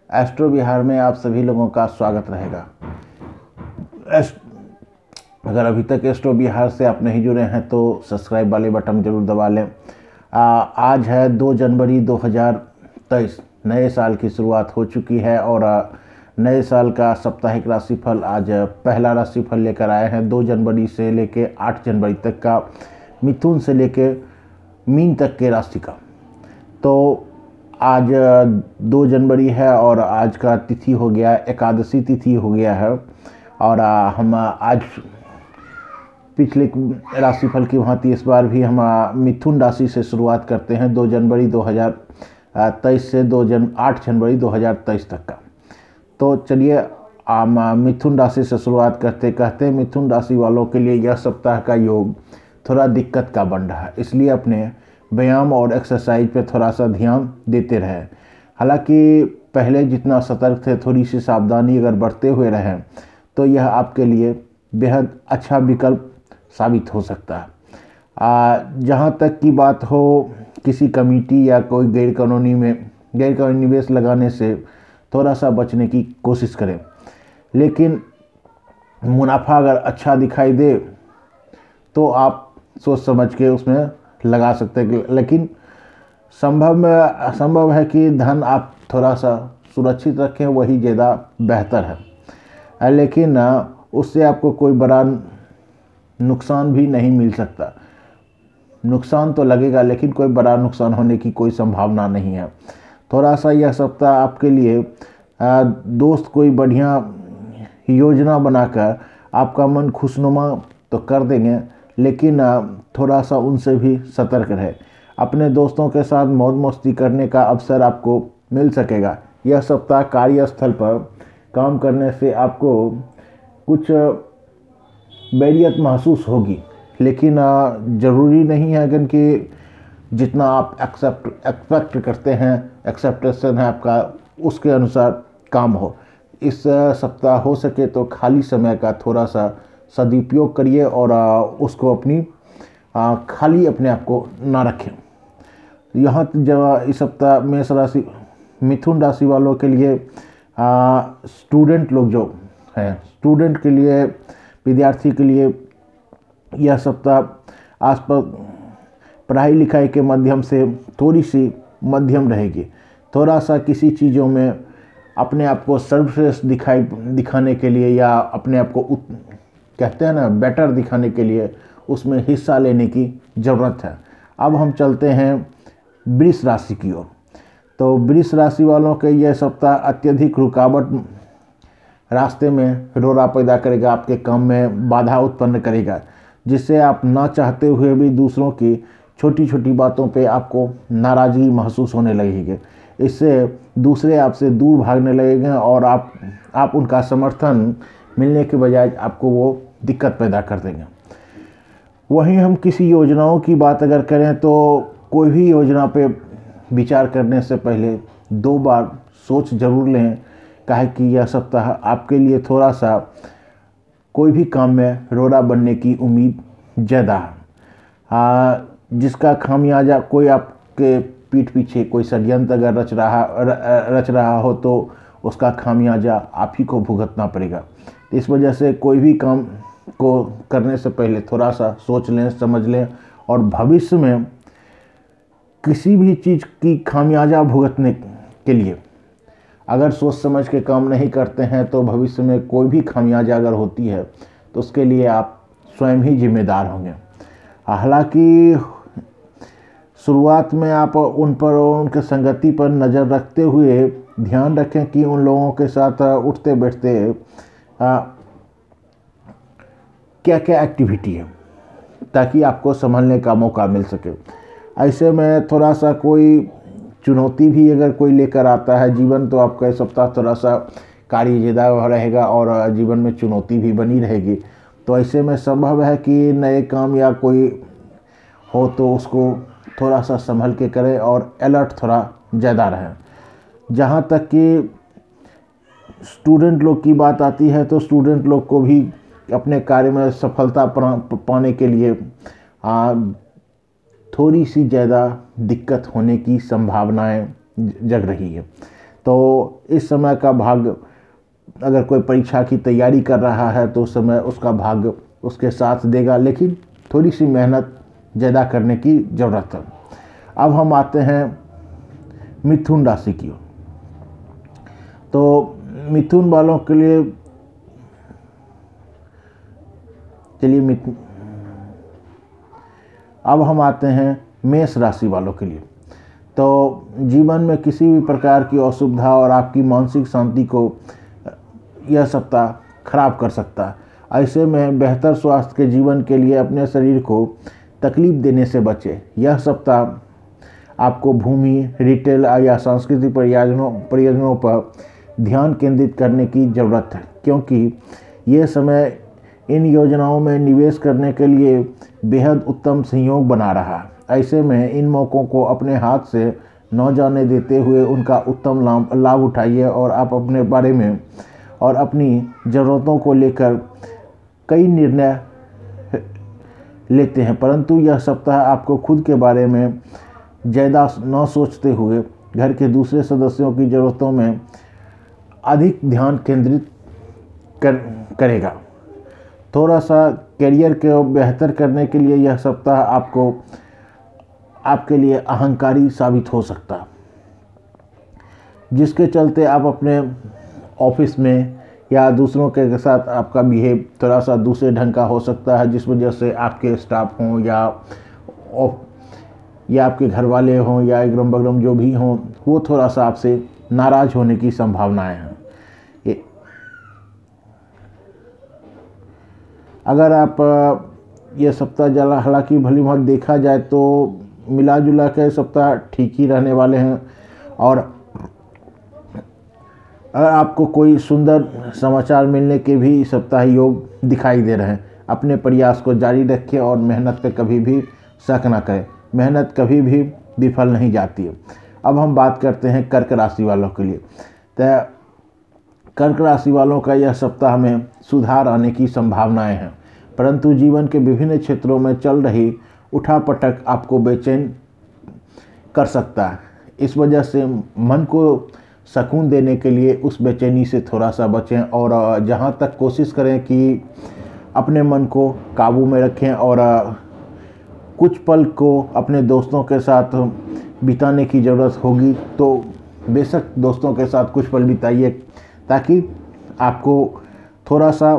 Astro Bihar में आप सभी लोगों का स्वागत रहेगा। अगर अभी तक एस्ट्रो बिहार से आप नहीं जुड़े हैं तो सब्सक्राइब वाले बटन जरूर दबा लें। आज है 2 जनवरी 2023। नए साल की शुरुआत हो चुकी है और नए साल का साप्ताहिक राशिफल आज पहला राशिफल लेकर आए हैं 2 जनवरी से लेके 8 जनवरी तक का, मिथुन से लेके मीन तक के राशि का। तो आज 2 जनवरी है और आज का तिथि हो गया, एकादशी तिथि हो गया है। और हम आज पिछले राशिफल की भांति इस बार भी हम मिथुन राशि से शुरुआत करते हैं 2 जनवरी 2023 से 8 जनवरी 2023 तक का। तो चलिए हम मिथुन राशि से शुरुआत कहते मिथुन राशि वालों के लिए यह सप्ताह का योग थोड़ा दिक्कत का बन रहा है, इसलिए अपने व्यायाम और एक्सरसाइज पे थोड़ा सा ध्यान देते रहें। हालांकि पहले जितना सतर्क थे, थोड़ी सी सावधानी अगर बरते हुए रहें तो यह आपके लिए बेहद अच्छा विकल्प साबित हो सकता है। जहाँ तक की बात हो किसी कमेटी या कोई गैरकानूनी निवेश लगाने से थोड़ा सा बचने की कोशिश करें, लेकिन मुनाफा अगर अच्छा दिखाई दे तो आप सोच समझ के उसमें लगा सकते हैं। लेकिन संभव है कि धन आप थोड़ा सा सुरक्षित रखें, वही ज़्यादा बेहतर है। लेकिन उससे आपको कोई बड़ा नुकसान भी नहीं मिल सकता। नुकसान तो लगेगा लेकिन कोई बड़ा नुकसान होने की कोई संभावना नहीं है। थोड़ा सा यह सप्ताह आपके लिए दोस्त कोई बढ़िया योजना बनाकर आपका मन खुशनुमा तो कर देंगे, लेकिन थोड़ा सा उनसे भी सतर्क रहे। अपने दोस्तों के साथ मौज मस्ती करने का अवसर आपको मिल सकेगा। यह सप्ताह कार्यस्थल पर काम करने से आपको कुछ बैरियत महसूस होगी, लेकिन ज़रूरी नहीं है कि जितना आप एक्सपेक्ट करते हैं, एक्सेप्टेशन है आपका, उसके अनुसार काम हो। इस सप्ताह हो सके तो खाली समय का थोड़ा सा सदुपयोग करिए और उसको खाली अपने आप को ना रखें। यहाँ जब इस सप्ताह मेष राशि मिथुन राशि वालों के लिए स्टूडेंट लोग जो हैं, स्टूडेंट के लिए, विद्यार्थी के लिए यह सप्ताह आसपास पढ़ाई लिखाई के माध्यम से थोड़ी सी मध्यम रहेगी। थोड़ा सा किसी चीज़ों में अपने आप को सर्वश्रेष्ठ दिखाने के लिए या अपने आप को कहते हैं ना बेटर दिखाने के लिए उसमें हिस्सा लेने की ज़रूरत है। अब हम चलते हैं वृष राशि की ओर। तो वृष राशि वालों के यह सप्ताह अत्यधिक रुकावट रास्ते में रोड़ा पैदा करेगा, आपके काम में बाधा उत्पन्न करेगा, जिससे आप ना चाहते हुए भी दूसरों की छोटी छोटी बातों पे आपको नाराज़गी महसूस होने लगेगी। इससे दूसरे आपसे दूर भागने लगेंगे और आप उनका समर्थन मिलने के बजाय आपको वो दिक्कत पैदा कर देंगे। वहीं हम किसी योजनाओं की बात अगर करें तो कोई भी योजना पे विचार करने से पहले 2 बार सोच जरूर लें, काहे कि यह सप्ताह आपके लिए थोड़ा सा कोई भी काम में रोड़ा बनने की उम्मीद ज़्यादा है। जिसका खामियाजा कोई आपके पीठ पीछे कोई षड्यंत्र अगर रच रहा हो तो उसका खामियाजा आप ही को भुगतना पड़ेगा। इस वजह से कोई भी काम को करने से पहले थोड़ा सा सोच लें, समझ लें, और भविष्य में किसी भी चीज़ की खामियाजा भुगतने के लिए अगर सोच समझ के काम नहीं करते हैं तो भविष्य में कोई भी खामियाजा अगर होती है तो उसके लिए आप स्वयं ही जिम्मेदार होंगे। हालांकि शुरुआत में आप उनके संगति पर नज़र रखते हुए ध्यान रखें कि उन लोगों के साथ उठते बैठते क्या क्या एक्टिविटी है, ताकि आपको संभलने का मौका मिल सके। ऐसे में थोड़ा सा कोई चुनौती भी अगर कोई लेकर आता है जीवन, तो आपका इस सप्ताह थोड़ा सा कार्य ज़्यादा रहेगा और जीवन में चुनौती भी बनी रहेगी। तो ऐसे में संभव है कि नए काम या कोई हो तो उसको थोड़ा सा संभल के करें और अलर्ट थोड़ा ज़्यादा रहें। जहाँ तक कि स्टूडेंट लोग की बात आती है तो स्टूडेंट लोग को भी अपने कार्य में सफलता पाने के लिए थोड़ी सी ज़्यादा दिक्कत होने की संभावनाएं जग रही है। तो इस समय का भाग्य, अगर कोई परीक्षा की तैयारी कर रहा है तो उस समय उसका भाग्य उसके साथ देगा, लेकिन थोड़ी सी मेहनत ज़्यादा करने की ज़रूरत है। अब हम आते हैं मिथुन राशि की ओर। तो मिथुन वालों के लिए चलिए अब हम आते हैं मेष राशि वालों के लिए। तो जीवन में किसी भी प्रकार की असुविधा और आपकी मानसिक शांति को यह सप्ताह खराब कर सकता है। ऐसे में बेहतर स्वास्थ्य के जीवन के लिए अपने शरीर को तकलीफ देने से बचें। यह सप्ताह आपको भूमि, रिटेल या सांस्कृतिक प्रयोजनों पर ध्यान केंद्रित करने की ज़रूरत है, क्योंकि ये समय इन योजनाओं में निवेश करने के लिए बेहद उत्तम संयोग बना रहा है। ऐसे में इन मौक़ों को अपने हाथ से न जाने देते हुए उनका उत्तम लाभ उठाइए और आप अपने बारे में और अपनी ज़रूरतों को लेकर कई निर्णय लेते हैं, परंतु यह सप्ताह आपको खुद के बारे में ज़्यादा न सोचते हुए घर के दूसरे सदस्यों की ज़रूरतों में अधिक ध्यान केंद्रित करेगा। थोड़ा सा करियर को बेहतर करने के लिए यह सप्ताह आपके लिए अहंकारी साबित हो सकता है, जिसके चलते आप अपने ऑफिस में या दूसरों के साथ आपका बिहेव थोड़ा सा दूसरे ढंग का हो सकता है, जिस वजह से आपके स्टाफ हों या आपके घर वाले हों या अगल बगल जो भी हों, वो थोड़ा सा आपसे नाराज़ होने की संभावनाएं हैं। अगर आप ये सप्ताह हालांकि भली भांति देखा जाए तो मिला जुला के सप्ताह ठीक ही रहने वाले हैं, और अगर आपको कोई सुंदर समाचार मिलने के भी सप्ताह योग दिखाई दे रहे हैं। अपने प्रयास को जारी रखें और मेहनत पे कभी भी शक ना करें। मेहनत कभी भी विफल नहीं जाती है। अब हम बात करते हैं कर्क राशि वालों के लिए। तो कर्क राशि वालों का यह सप्ताह में सुधार आने की संभावनाएं हैं, परंतु जीवन के विभिन्न क्षेत्रों में चल रही उठापटक आपको बेचैन कर सकता है। इस वजह से मन को सुकून देने के लिए उस बेचैनी से थोड़ा सा बचें और जहां तक कोशिश करें कि अपने मन को काबू में रखें और कुछ पल को अपने दोस्तों के साथ बिताने की ज़रूरत होगी तो बेशक दोस्तों के साथ कुछ पल बिताइए, ताकि आपको थोड़ा सा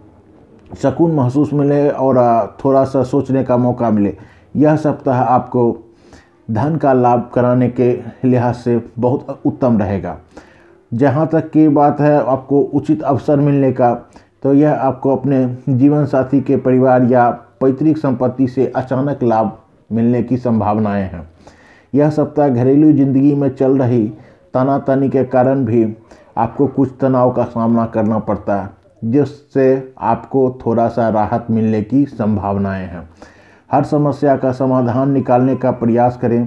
सुकून महसूस मिले और थोड़ा सा सोचने का मौका मिले। यह सप्ताह आपको धन का लाभ कराने के लिहाज से बहुत उत्तम रहेगा। जहाँ तक की बात है आपको उचित अवसर मिलने का, तो यह आपको अपने जीवन साथी के परिवार या पैतृक संपत्ति से अचानक लाभ मिलने की संभावनाएं हैं। यह सप्ताह घरेलू जिंदगी में चल रही तनातनी के कारण भी आपको कुछ तनाव का सामना करना पड़ता है, जिससे आपको थोड़ा सा राहत मिलने की संभावनाएं हैं। हर समस्या का समाधान निकालने का प्रयास करें।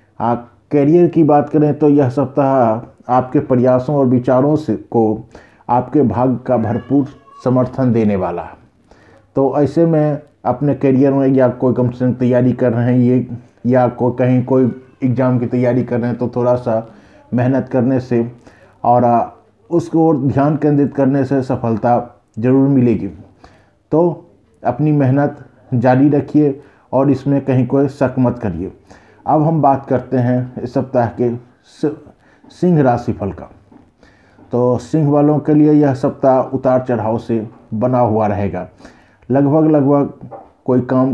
करियर की बात करें तो यह सप्ताह आपके प्रयासों और विचारों को आपके भाग्य का भरपूर समर्थन देने वाला है। तो ऐसे में अपने करियर में या कोई कंपटीशन तैयारी कर रहे हैं या कहीं कोई एग्ज़ाम की तैयारी कर रहे हैं, तो थोड़ा सा मेहनत करने से और उसको और ध्यान केंद्रित करने से सफलता ज़रूर मिलेगी। तो अपनी मेहनत जारी रखिए और इसमें कहीं कोई शक मत करिए। अब हम बात करते हैं इस सप्ताह के सिंह राशि फल का। तो सिंह वालों के लिए यह सप्ताह उतार चढ़ाव से बना हुआ रहेगा। लगभग कोई काम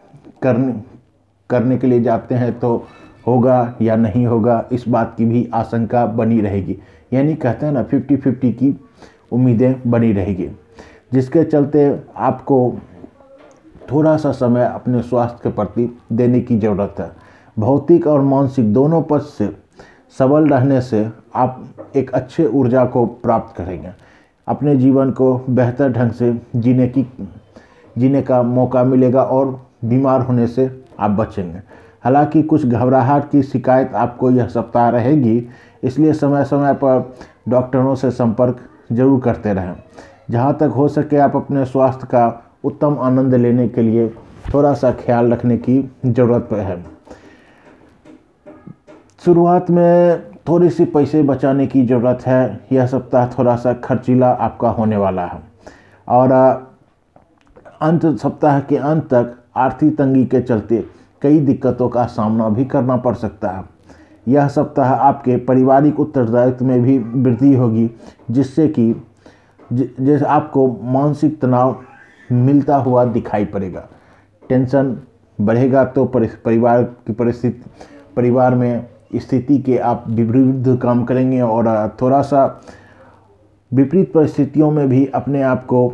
करने के लिए जाते हैं तो होगा या नहीं होगा, इस बात की भी आशंका बनी रहेगी। यानी कहते हैं ना 50-50 की उम्मीदें बनी रहेगी, जिसके चलते आपको थोड़ा सा समय अपने स्वास्थ्य के प्रति देने की ज़रूरत है। भौतिक और मानसिक दोनों पक्ष से सबल रहने से आप एक अच्छे ऊर्जा को प्राप्त करेंगे। अपने जीवन को बेहतर ढंग से जीने का मौका मिलेगा और बीमार होने से आप बचेंगे। हालांकि कुछ घबराहट की शिकायत आपको यह सप्ताह रहेगी, इसलिए समय समय पर डॉक्टरों से संपर्क जरूर करते रहें। जहाँ तक हो सके आप अपने स्वास्थ्य का उत्तम आनंद लेने के लिए थोड़ा सा ख्याल रखने की ज़रूरत है। शुरुआत में थोड़ी सी पैसे बचाने की ज़रूरत है। यह सप्ताह थोड़ा सा खर्चीला आपका होने वाला है और अंत सप्ताह के अंत तक आर्थिक तंगी के चलते कई दिक्कतों का सामना भी करना पड़ सकता है। यह सप्ताह आपके पारिवारिक उत्तरदायित्व में भी वृद्धि होगी, जिससे कि जैसे आपको मानसिक तनाव मिलता हुआ दिखाई पड़ेगा। टेंशन बढ़ेगा तो परिवार की परिवार में स्थिति के आप विरुद्ध काम करेंगे और थोड़ा सा विपरीत परिस्थितियों में भी अपने आप को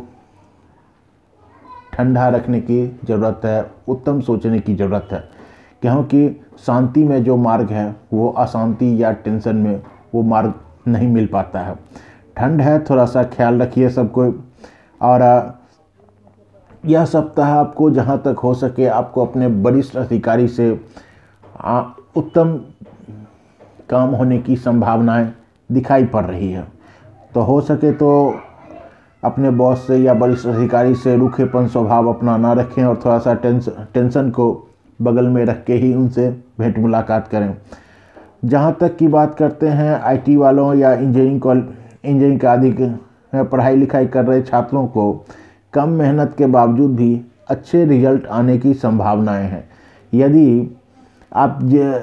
ठंडा रखने की ज़रूरत है, उत्तम सोचने की ज़रूरत है, क्योंकि शांति में जो मार्ग है वो अशांति या टेंशन में वो मार्ग नहीं मिल पाता है। ठंड है, थोड़ा सा ख्याल रखिए सबको। और यह सप्ताह आपको जहाँ तक हो सके आपको अपने वरिष्ठ अधिकारी से उत्तम काम होने की संभावनाएं दिखाई पड़ रही है। तो हो सके तो अपने बॉस से या वरिष्ठ अधिकारी से रूखेपन स्वभाव अपना ना रखें और थोड़ा सा टेंशन को बगल में रख के ही उनसे भेंट मुलाकात करें। जहाँ तक की बात करते हैं आईटी वालों या इंजीनियरिंग आदि पढ़ाई लिखाई कर रहे छात्रों को कम मेहनत के बावजूद भी अच्छे रिजल्ट आने की संभावनाएं हैं। यदि आप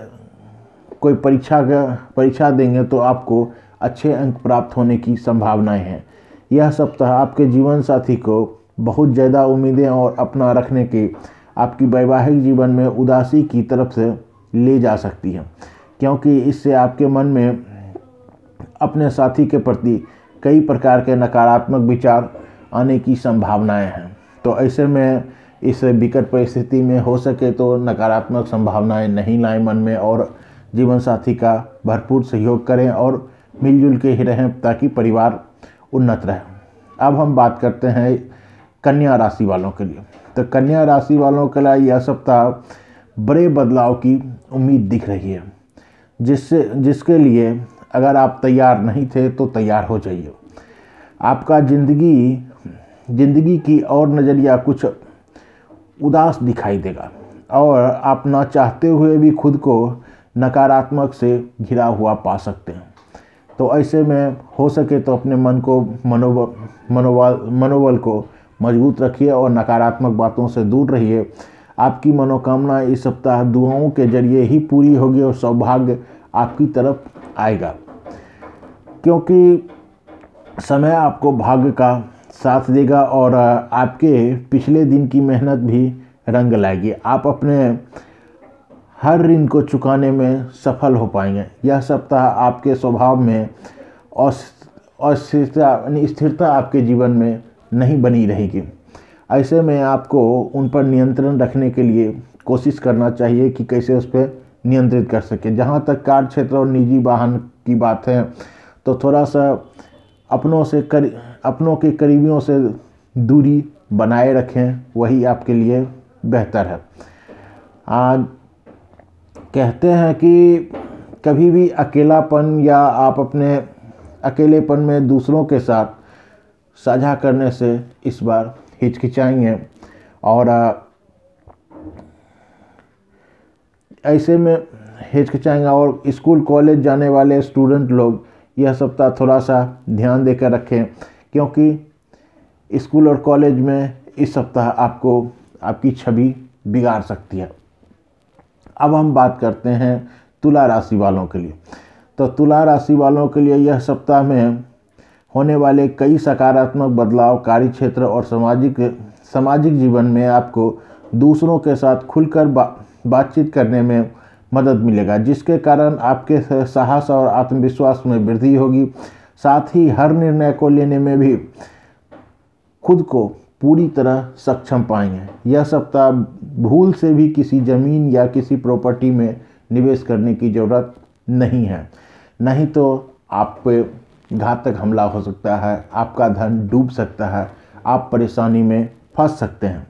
कोई परीक्षा देंगे तो आपको अच्छे अंक प्राप्त होने की संभावनाएं हैं। यह सप्ताह आपके जीवन साथी को बहुत ज़्यादा उम्मीदें और अपना रखने के आपकी वैवाहिक जीवन में उदासी की तरफ से ले जा सकती है, क्योंकि इससे आपके मन में अपने साथी के प्रति कई प्रकार के नकारात्मक विचार आने की संभावनाएं हैं। तो ऐसे में इस विकट परिस्थिति में हो सके तो नकारात्मक संभावनाएं नहीं लाएं मन में और जीवन साथी का भरपूर सहयोग करें और मिलजुल के ही रहें ताकि परिवार उन्नत रहे। अब हम बात करते हैं कन्या राशि वालों के लिए। तो कन्या राशि वालों के लिए यह सप्ताह बड़े बदलाव की उम्मीद दिख रही है, जिसके लिए अगर आप तैयार नहीं थे तो तैयार हो जाइए। आपका जिंदगी की और नज़रिया कुछ उदास दिखाई देगा और आप ना चाहते हुए भी खुद को नकारात्मक से घिरा हुआ पा सकते हैं। तो ऐसे में हो सके तो अपने मन को मनोबल को मजबूत रखिए और नकारात्मक बातों से दूर रहिए। आपकी मनोकामना इस सप्ताह दुआओं के जरिए ही पूरी होगी और सौभाग्य आपकी तरफ आएगा, क्योंकि समय आपको भाग्य का साथ देगा और आपके पिछले दिन की मेहनत भी रंग लाएगी। आप अपने हर ऋण को चुकाने में सफल हो पाएंगे। यह सप्ताह आपके स्वभाव में स्थिरता आपके जीवन में नहीं बनी रहेगी। ऐसे में आपको उन पर नियंत्रण रखने के लिए कोशिश करना चाहिए कि कैसे उस पर नियंत्रित कर सके। जहाँ तक कार्य क्षेत्र और निजी वाहन की बात है तो थोड़ा सा अपनों के करीबियों से दूरी बनाए रखें, वही आपके लिए बेहतर है। कहते हैं कि कभी भी अकेलापन या आप अपने अकेलेपन में दूसरों के साथ साझा करने से इस बार हिचकिचाएंगे और ऐसे में हिचकिचाएंगे। और स्कूल कॉलेज जाने वाले स्टूडेंट लोग यह सप्ताह थोड़ा सा ध्यान देकर रखें, क्योंकि स्कूल और कॉलेज में इस सप्ताह आपको आपकी छवि बिगाड़ सकती है। अब हम बात करते हैं तुला राशि वालों के लिए। तो तुला राशि वालों के लिए यह सप्ताह में होने वाले कई सकारात्मक बदलाव कार्य क्षेत्र और सामाजिक जीवन में आपको दूसरों के साथ खुलकर बातचीत करने में मदद मिलेगा, जिसके कारण आपके साहस और आत्मविश्वास में वृद्धि होगी। साथ ही हर निर्णय को लेने में भी खुद को पूरी तरह सक्षम पाएंगे। यह सप्ताह भूल से भी किसी ज़मीन या किसी प्रॉपर्टी में निवेश करने की ज़रूरत नहीं है, नहीं तो आप पे घातक हमला हो सकता है, आपका धन डूब सकता है, आप परेशानी में फंस सकते हैं।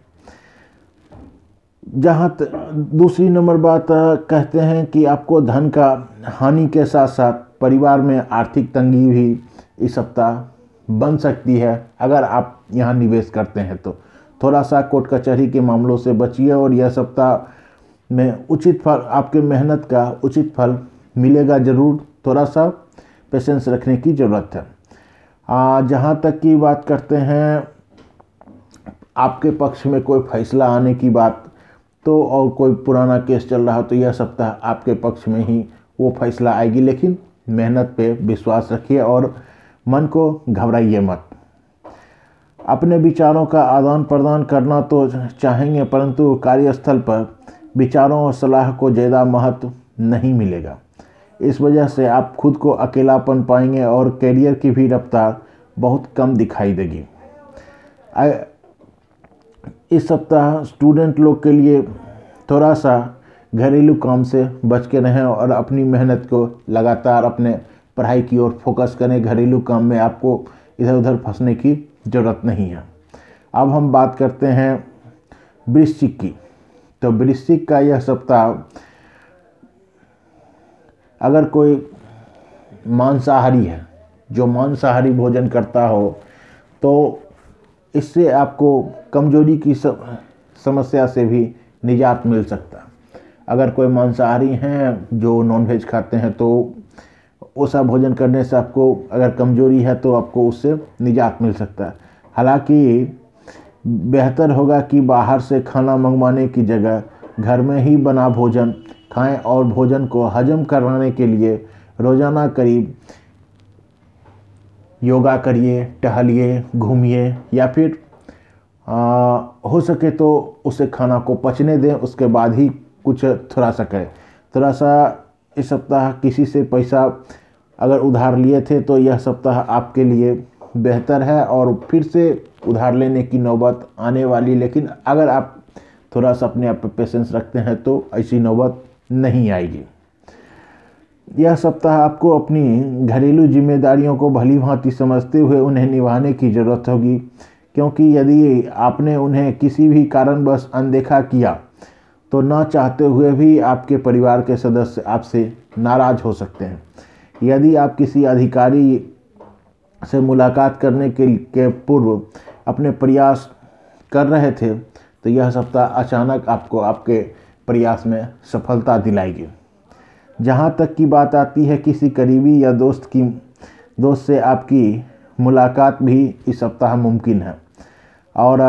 दूसरी नंबर बात कहते हैं कि आपको धन का हानि के साथ साथ परिवार में आर्थिक तंगी भी इस सप्ताह बन सकती है। अगर आप यहाँ निवेश करते हैं तो थोड़ा सा कोर्ट कचहरी के मामलों से बचिए और यह सप्ताह में उचित फल, आपके मेहनत का उचित फल मिलेगा ज़रूर। थोड़ा सा पेशेंस रखने की ज़रूरत है। जहाँ तक की बात करते हैं आपके पक्ष में कोई फैसला आने की बात, तो और कोई पुराना केस चल रहा हो तो यह सप्ताह आपके पक्ष में ही वो फैसला आएगी। लेकिन मेहनत पे विश्वास रखिए और मन को घबराइए मत। अपने विचारों का आदान प्रदान करना तो चाहेंगे, परंतु कार्यस्थल पर विचारों और सलाह को ज़्यादा महत्व नहीं मिलेगा। इस वजह से आप खुद को अकेलापन पाएंगे और करियर की भी रफ्तार बहुत कम दिखाई देगी। इस सप्ताह स्टूडेंट लोग के लिए थोड़ा सा घरेलू काम से बच के रहें और अपनी मेहनत को लगातार अपने पढ़ाई की ओर फोकस करें। घरेलू काम में आपको इधर उधर फंसने की ज़रूरत नहीं है। अब हम बात करते हैं वृश्चिक की। तो वृश्चिक का यह सप्ताह, अगर कोई मांसाहारी है, जो मांसाहारी भोजन करता हो, तो इससे आपको कमजोरी की समस्या से भी निजात मिल सकता है। अगर कोई मांसाहारी हैं जो नॉनवेज खाते हैं, तो ऐसा भोजन करने से आपको अगर कमजोरी है तो आपको उससे निजात मिल सकता है। हालांकि बेहतर होगा कि बाहर से खाना मंगवाने की जगह घर में ही बना भोजन खाएं और भोजन को हजम करवाने के लिए रोज़ाना करीब योगा करिए, टहलिए, घूमिए, या फिर हो सके तो उसे खाना को पचने दें, उसके बाद ही कुछ थोड़ा सा करें। थोड़ा सा इस सप्ताह किसी से पैसा अगर उधार लिए थे तो यह सप्ताह आपके लिए बेहतर है और फिर से उधार लेने की नौबत आने वाली। लेकिन अगर आप थोड़ा सा अपने आप पर पेशेंस रखते हैं तो ऐसी नौबत नहीं आएगी। यह सप्ताह आपको अपनी घरेलू जिम्मेदारियों को भली भांति समझते हुए उन्हें निभाने की ज़रूरत होगी, क्योंकि यदि आपने उन्हें किसी भी कारणवश अनदेखा किया तो ना चाहते हुए भी आपके परिवार के सदस्य आपसे नाराज़ हो सकते हैं। यदि आप किसी अधिकारी से मुलाकात करने के पूर्व अपने प्रयास कर रहे थे तो यह सप्ताह अचानक आपको आपके प्रयास में सफलता दिलाएगी। जहाँ तक की बात आती है किसी करीबी या दोस्त से आपकी मुलाकात भी इस सप्ताह मुमकिन है और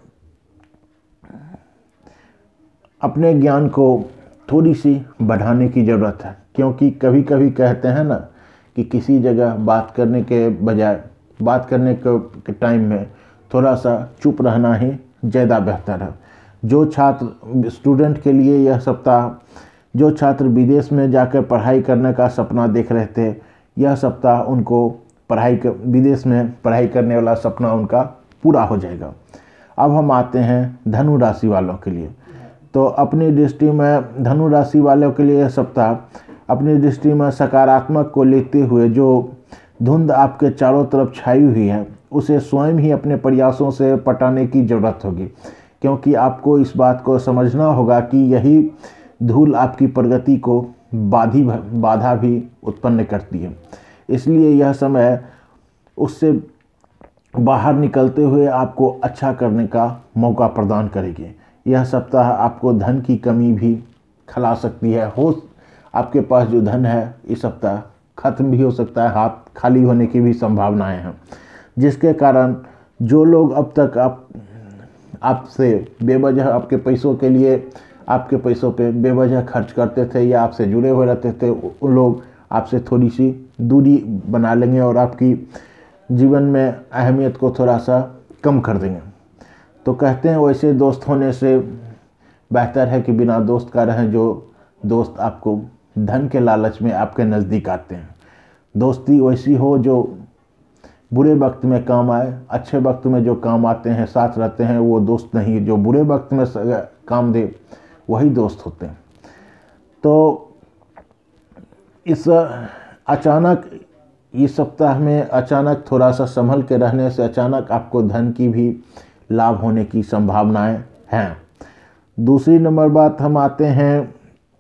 अपने ज्ञान को थोड़ी सी बढ़ाने की ज़रूरत है, क्योंकि कभी कभी कहते हैं ना कि किसी जगह बात करने के बजाय बात करने के टाइम में थोड़ा सा चुप रहना ही ज़्यादा बेहतर है। जो छात्र स्टूडेंट के लिए यह सप्ताह, जो छात्र विदेश में जाकर पढ़ाई करने का सपना देख रहे थे, यह सप्ताह उनको विदेश में पढ़ाई करने वाला सपना उनका पूरा हो जाएगा। अब हम आते हैं धनु राशि वालों के लिए। तो अपनी दृष्टि में धनु राशि वालों के लिए यह सप्ताह अपनी दृष्टि में सकारात्मक को लेते हुए जो धुंध आपके चारों तरफ छाई हुई है उसे स्वयं ही अपने प्रयासों से पटाने की ज़रूरत होगी, क्योंकि आपको इस बात को समझना होगा कि यही धूल आपकी प्रगति को बाधा भी उत्पन्न करती है। इसलिए यह समय उससे बाहर निकलते हुए आपको अच्छा करने का मौका प्रदान करेगी। यह सप्ताह आपको धन की कमी भी खला सकती है। आपके पास जो धन है इस सप्ताह खत्म भी हो सकता है, हाथ खाली होने की भी संभावनाएं हैं, जिसके कारण जो लोग अब तक आपसे बेवजह आपके पैसों पे बेवजह खर्च करते थे या आपसे जुड़े हुए रहते थे, उन लोग आपसे थोड़ी सी दूरी बना लेंगे और आपकी जीवन में अहमियत को थोड़ा सा कम कर देंगे। तो कहते हैं वैसे दोस्त होने से बेहतर है कि बिना दोस्त का रहें, जो दोस्त आपको धन के लालच में आपके नज़दीक आते हैं। दोस्ती वैसी हो जो बुरे वक्त में काम आए, अच्छे वक्त में जो काम आते हैं, साथ रहते हैं, वो दोस्त नहीं। जो बुरे वक्त में काम दे वही दोस्त होते हैं। तो इस सप्ताह में अचानक थोड़ा सा संभल के रहने से अचानक आपको धन की भी लाभ होने की संभावनाएं हैं। दूसरी नंबर बात हम आते हैं,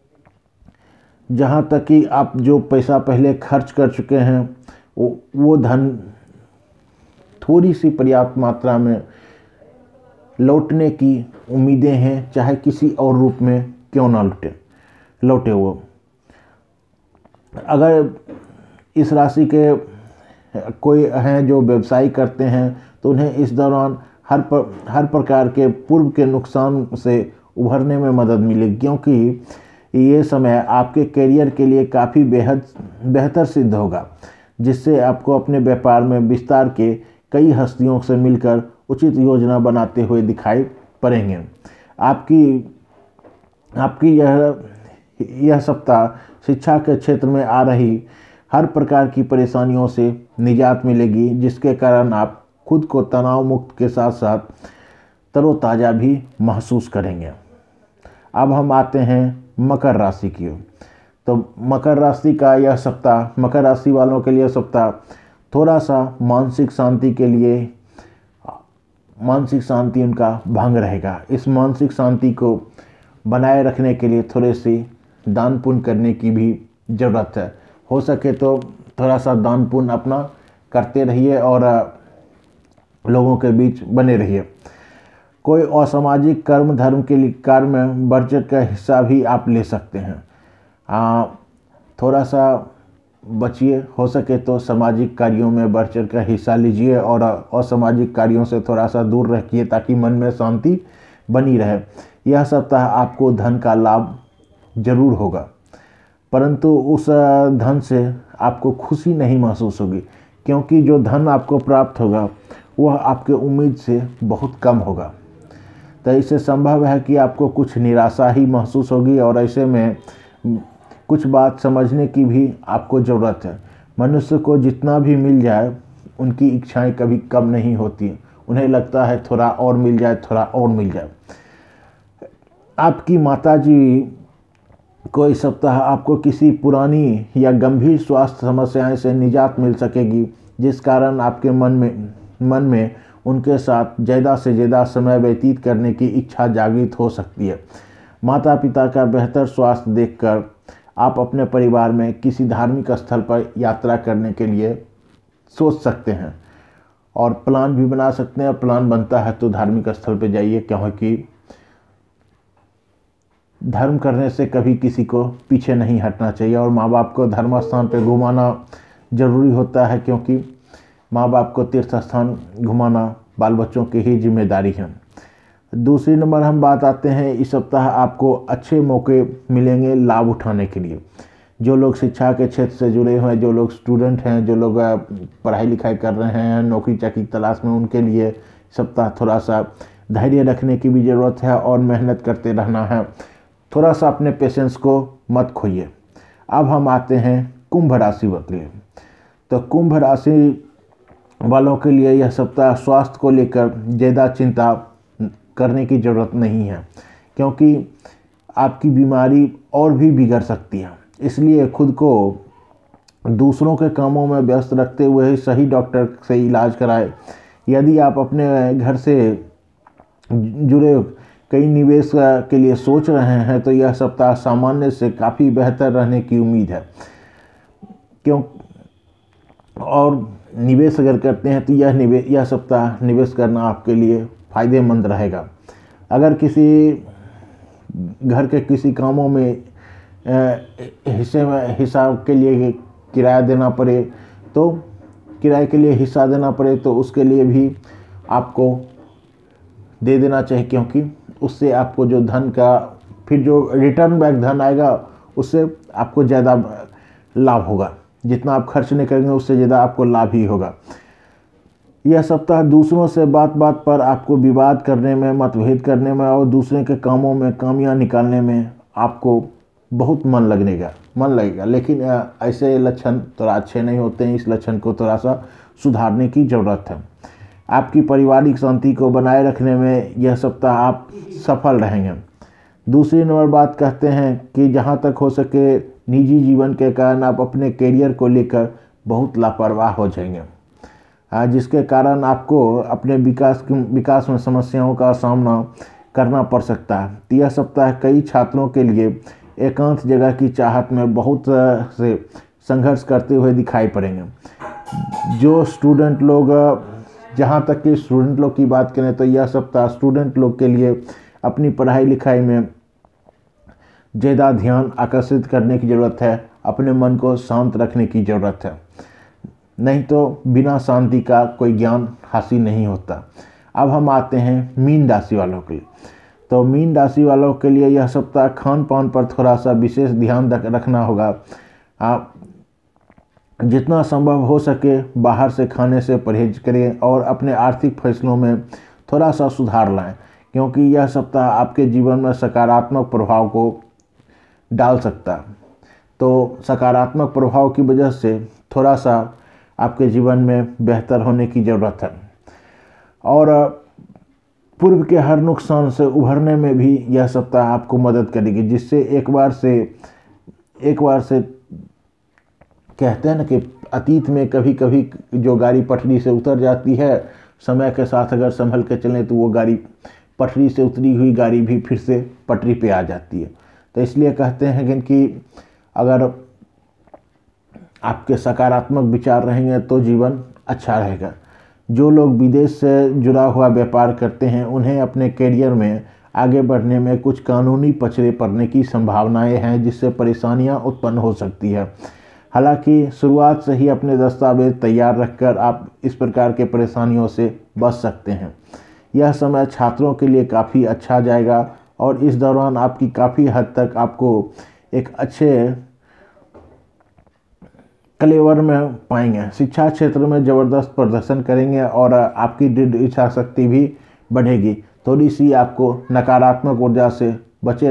जहाँ तक कि आप जो पैसा पहले खर्च कर चुके हैं वो धन थोड़ी सी पर्याप्त मात्रा में लौटने की उम्मीदें हैं, चाहे किसी और रूप में क्यों ना लौटे वो। अगर इस राशि के कोई हैं जो व्यवसाय करते हैं तो उन्हें इस दौरान हर प्रकार के पूर्व के नुकसान से उभरने में मदद मिलेगी, क्योंकि ये समय आपके करियर के लिए काफ़ी बेहद बेहतर सिद्ध होगा, जिससे आपको अपने व्यापार में विस्तार के कई हस्तियों से मिलकर उचित योजना बनाते हुए दिखाई पड़ेंगे। आपकी यह सप्ताह शिक्षा के क्षेत्र में आ रही हर प्रकार की परेशानियों से निजात मिलेगी, जिसके कारण आप खुद को तनाव मुक्त के साथ साथ तरोताज़ा भी महसूस करेंगे। अब हम आते हैं मकर राशि की। तो मकर राशि का यह सप्ताह, मकर राशि वालों के लिए सप्ताह थोड़ा सा मानसिक शांति उनका भंग रहेगा। इस मानसिक शांति को बनाए रखने के लिए थोड़े से दान पुण्य करने की भी ज़रूरत है। हो सके तो थोड़ा सा दान पुण्य अपना करते रहिए और लोगों के बीच बने रहिए। कोई असामाजिक कर्म धर्म के लिए कार्य में बढ़ चढ़ का हिस्सा भी आप ले सकते हैं। थोड़ा सा बचिए, हो सके तो सामाजिक कार्यों में बढ़ चढ़ कर हिस्सा लीजिए और असामाजिक कार्यों से थोड़ा सा दूर रखिए ताकि मन में शांति बनी रहे। यह सप्ताह आपको धन का लाभ जरूर होगा, परंतु उस धन से आपको खुशी नहीं महसूस होगी, क्योंकि जो धन आपको प्राप्त होगा वह आपके उम्मीद से बहुत कम होगा। तो इससे संभव है कि आपको कुछ निराशा ही महसूस होगी और ऐसे में कुछ बात समझने की भी आपको ज़रूरत है। मनुष्य को जितना भी मिल जाए उनकी इच्छाएं कभी कम नहीं होती, उन्हें लगता है थोड़ा और मिल जाए, थोड़ा और मिल जाए। आपकी माताजी को इस सप्ताह आपको किसी पुरानी या गंभीर स्वास्थ्य समस्याएं से निजात मिल सकेगी, जिस कारण आपके मन में उनके साथ ज़्यादा से ज़्यादा समय व्यतीत करने की इच्छा जागृत हो सकती है। माता पिता का बेहतर स्वास्थ्य देखकर आप अपने परिवार में किसी धार्मिक स्थल पर यात्रा करने के लिए सोच सकते हैं और प्लान भी बना सकते हैं। प्लान बनता है तो धार्मिक स्थल पर जाइए, क्योंकि धर्म करने से कभी किसी को पीछे नहीं हटना चाहिए और माँ बाप को धर्म स्थान पर घुमाना ज़रूरी होता है, क्योंकि माँ बाप को तीर्थ स्थान घुमाना बाल बच्चों की ही जिम्मेदारी है। दूसरी नंबर हम बात आते हैं, इस सप्ताह आपको अच्छे मौके मिलेंगे लाभ उठाने के लिए। जो लोग शिक्षा के क्षेत्र से जुड़े हुए हैं, जो लोग स्टूडेंट हैं, जो लोग पढ़ाई लिखाई कर रहे हैं, नौकरी चाकरी की तलाश में, उनके लिए सप्ताह थोड़ा सा धैर्य रखने की भी ज़रूरत है और मेहनत करते रहना है। थोड़ा सा अपने पेशेंस को मत खोइए। अब हम आते हैं कुंभ राशि के लिए। तो कुंभ राशि वालों के लिए यह सप्ताह स्वास्थ्य को लेकर ज़्यादा चिंता करने की ज़रूरत नहीं है, क्योंकि आपकी बीमारी और भी बिगड़ सकती है। इसलिए खुद को दूसरों के कामों में व्यस्त रखते हुए सही डॉक्टर से इलाज कराएं। यदि आप अपने घर से जुड़े कई निवेश के लिए सोच रहे हैं तो यह सप्ताह सामान्य से काफ़ी बेहतर रहने की उम्मीद है। और निवेश अगर करते हैं तो यह सप्ताह निवेश करना आपके लिए फ़ायदेमंद रहेगा। अगर किसी घर के किसी कामों में हिस्सा के लिए किराया देना पड़े तो किराए के लिए हिस्सा देना पड़े तो उसके लिए भी आपको दे देना चाहिए, क्योंकि उससे आपको जो धन का फिर जो रिटर्न बैक धन आएगा उससे आपको ज़्यादा लाभ होगा। जितना आप खर्च नहीं करेंगे उससे ज़्यादा आपको लाभ ही होगा। यह सप्ताह दूसरों से बात पर आपको विवाद करने में, मतभेद करने में और दूसरे के कामों में कामियां निकालने में आपको बहुत मन लगेगा, लेकिन ऐसे लक्षण थोड़ा अच्छे नहीं होते हैं। इस लक्षण को थोड़ा सा सुधारने की ज़रूरत है। आपकी पारिवारिक शांति को बनाए रखने में यह सप्ताह आप सफल रहेंगे। दूसरी नंबर बात कहते हैं कि जहाँ तक हो सके निजी जीवन के कारण आप अपने करियर को लेकर बहुत लापरवाह हो जाएंगे, जिसके कारण आपको अपने विकास में समस्याओं का सामना करना पड़ सकता है। तो यह सप्ताह कई छात्रों के लिए एकांत जगह की चाहत में बहुत से संघर्ष करते हुए दिखाई पड़ेंगे। जो स्टूडेंट लोग, जहाँ तक कि स्टूडेंट लोग की बात करें तो यह सप्ताह स्टूडेंट लोग के लिए अपनी पढ़ाई लिखाई में ज़्यादा ध्यान आकर्षित करने की ज़रूरत है अपने मन को शांत रखने की ज़रूरत है, नहीं तो बिना शांति का कोई ज्ञान हासिल नहीं होता। अब हम आते हैं मीन राशि वालों के लिए। तो मीन राशि वालों के लिए यह सप्ताह खान पान पर थोड़ा सा विशेष ध्यान रखना होगा। आप जितना संभव हो सके बाहर से खाने से परहेज करें और अपने आर्थिक फैसलों में थोड़ा सा सुधार लाएं, क्योंकि यह सप्ताह आपके जीवन में सकारात्मक प्रभाव को डाल सकता है। तो सकारात्मक प्रभाव की वजह से थोड़ा सा आपके जीवन में बेहतर होने की ज़रूरत है। और पूर्व के हर नुकसान से उभरने में भी यह सप्ताह आपको मदद करेगी, जिससे एक बार से कहते हैं ना कि अतीत में कभी कभी जो गाड़ी पटरी से उतर जाती है, समय के साथ अगर संभल के चलें तो वो गाड़ी पटरी से उतरी हुई गाड़ी भी फिर से पटरी पे आ जाती है। तो इसलिए कहते हैं कि अगर आपके सकारात्मक विचार रहेंगे तो जीवन अच्छा रहेगा। जो लोग विदेश से जुड़ा हुआ व्यापार करते हैं उन्हें अपने करियर में आगे बढ़ने में कुछ कानूनी पचड़े पड़ने की संभावनाएं हैं, जिससे परेशानियां उत्पन्न हो सकती है। हालांकि शुरुआत से ही अपने दस्तावेज तैयार रखकर आप इस प्रकार के परेशानियों से बच सकते हैं। यह समय छात्रों के लिए काफ़ी अच्छा जाएगा और इस दौरान आपकी काफ़ी हद तक आपको एक अच्छे कलेवर में पाएंगे। शिक्षा क्षेत्र में ज़बरदस्त प्रदर्शन करेंगे और आपकी दृढ़ इच्छा शक्ति भी बढ़ेगी। थोड़ी सी आपको नकारात्मक ऊर्जा से बचे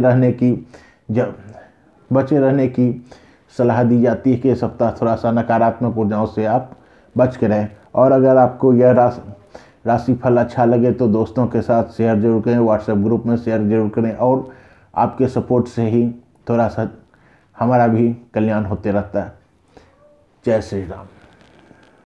रहने की सलाह दी जाती है कि सप्ताह थोड़ा सा नकारात्मक ऊर्जाओं से आप बच के रहें। और अगर आपको यह राशिफल अच्छा लगे तो दोस्तों के साथ शेयर जरूर करें, व्हाट्सएप ग्रुप में शेयर जरूर करें। और आपके सपोर्ट से ही थोड़ा सा हमारा भी कल्याण होते रहता है। जय श्री राम।